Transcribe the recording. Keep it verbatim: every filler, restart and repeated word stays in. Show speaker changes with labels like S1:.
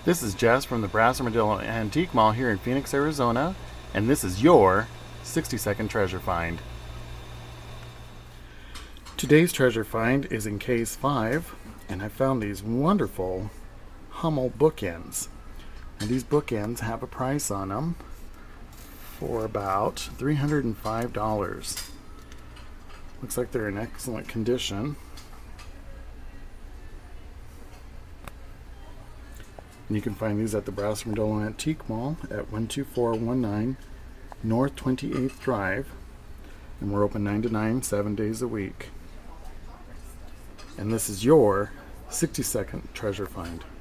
S1: This is Jess from the Brass Armadillo Antique Mall here in Phoenix, Arizona, and this is your sixty second treasure find. Today's treasure find is in case five, and I found these wonderful Hummel Bookends. And these bookends have a price on them for about three hundred five dollars. Looks like they're in excellent condition. And you can find these at the Brass Armadillo Antique Mall at one two four one nine North twenty-eighth Drive. And we're open nine to nine, seven days a week. And this is your sixty second treasure find.